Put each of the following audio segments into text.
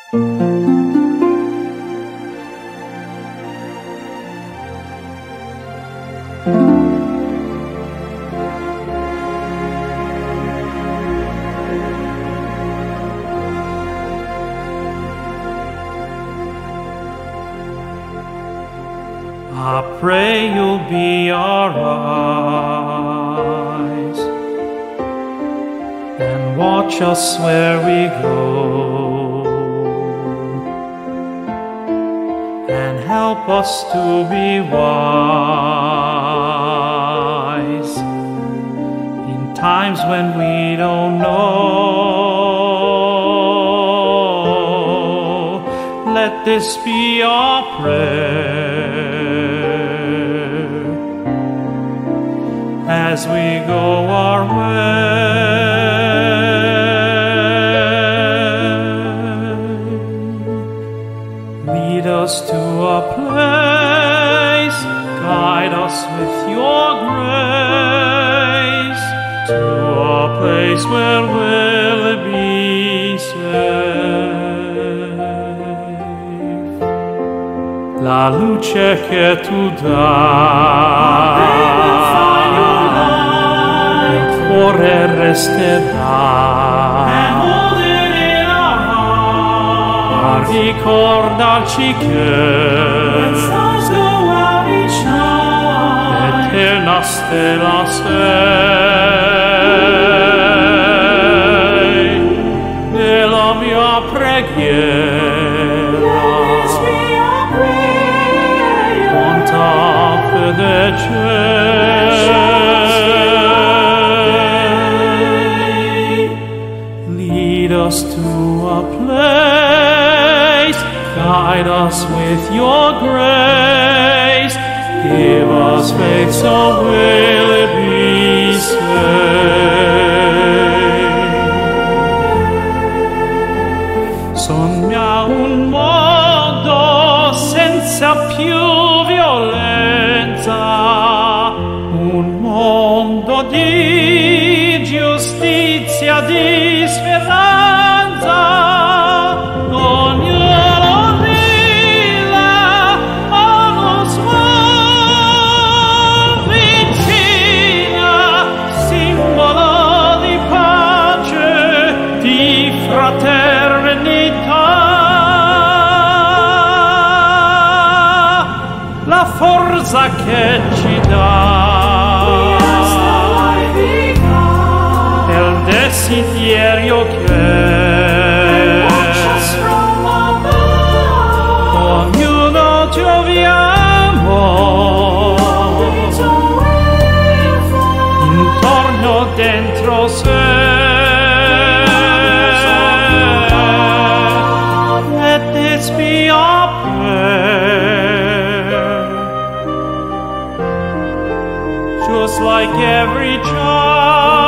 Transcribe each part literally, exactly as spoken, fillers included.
I pray you'll be our eyes and watch us where we go, and help us to be wise in times when we don't know. Let this be our prayer as we go our way. Lead us to a place, guide us with your grace, to a place where we'll be safe. La luce che tu dai cuore resterà, and hold it in our hearts. Ricordarci che when stars go out each night, eterna stella sei, nella mia preghiera, quanta fede c'è. Lead us to a place, guide us with your grace, give us faith so we'll be safe. Sogna un mondo senza più violenza, un mondo di giustizia, di speranza. Ognuno brilla a uno sguardo vicina, simbolo di pace, di fraternità. La forza che ci dà desiderio che ognuno troviamo intorno dentro sé. Let this be our prayer, just like every child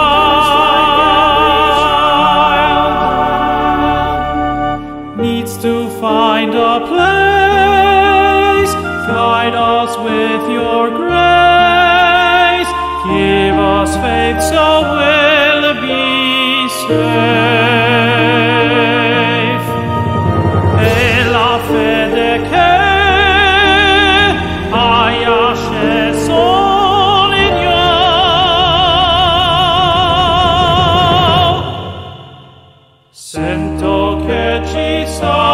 to find a place, guide us with your grace, give us faith so we'll be safe. E la fede che hai asceso l'igno, sento che ci sei.